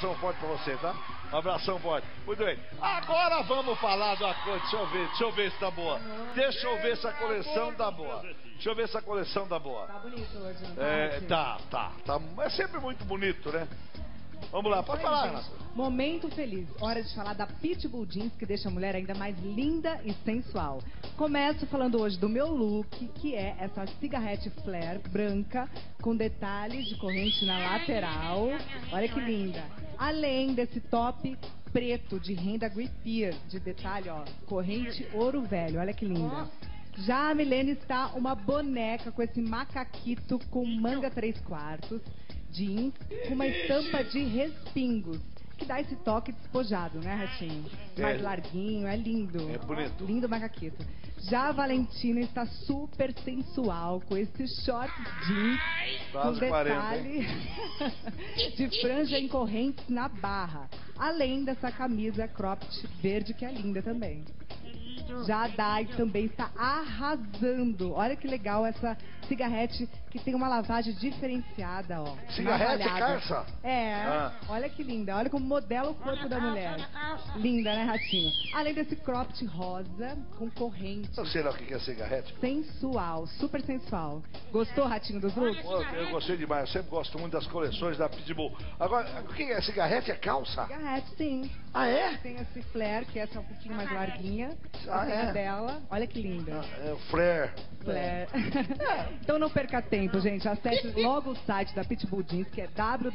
abração forte pra você, tá? Um abração forte. Muito bem. Agora vamos falar da coisa. Deixa eu ver se tá boa. Deixa eu ver se a coleção tá boa. Deixa eu ver se a coleção tá boa. Tá bonito hoje, não tá? Tá. É sempre muito bonito, né? Vamos lá, pode falar, Renato. Momento feliz. Hora de falar da Pitbull Jeans, que deixa a mulher ainda mais linda e sensual. Começo falando hoje do meu look, que é essa cigarrete flare branca, com detalhes de corrente na lateral. Olha que linda. Além desse top preto de renda grippier, de detalhe, ó, corrente ouro velho. Olha que linda. Já a Milene está uma boneca com esse macaquito com manga 3/4, jeans, com uma estampa de respingos, que dá esse toque despojado, né, Ratinho? Mais larguinho, é lindo. É bonito. Lindo macaquito. Já a Valentina está super sensual, com esse short jeans, com detalhe de franja em correntes na barra. Além dessa camisa cropped verde, que é linda também. Já a Dai também está arrasando. Olha que legal essa cigarrete que tem uma lavagem diferenciada, ó. Cigarrete calça? Olha que linda. Olha como modela o corpo da mulher. Linda, né, Ratinho? Além desse cropped rosa com corrente. Não sei lá o que é cigarrete. Sensual, super sensual. Gostou, Ratinho, dos looks? Eu gostei demais. Eu sempre gosto muito das coleções da Pitbull. Agora, o que é cigarrete? É calça? Cigarrete, sim. Ah, é? Tem esse flare, que essa é um pouquinho mais larguinha. É? Dela. Olha que linda. É o flare. Flare. Então não perca tempo, gente. Acesse logo o site da Pitbull Jeans, que é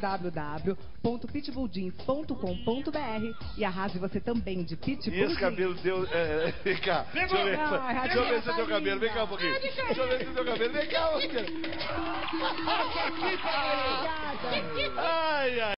www.pitbulljeans.com.br e arrase você também de Pitbull E esse cabelo deu... vem cá. Deixa eu ver se é teu cabelo. Vem cá um pouquinho. Deixa eu ver se é teu cabelo. Vem cá, Oscar. Ai, ai.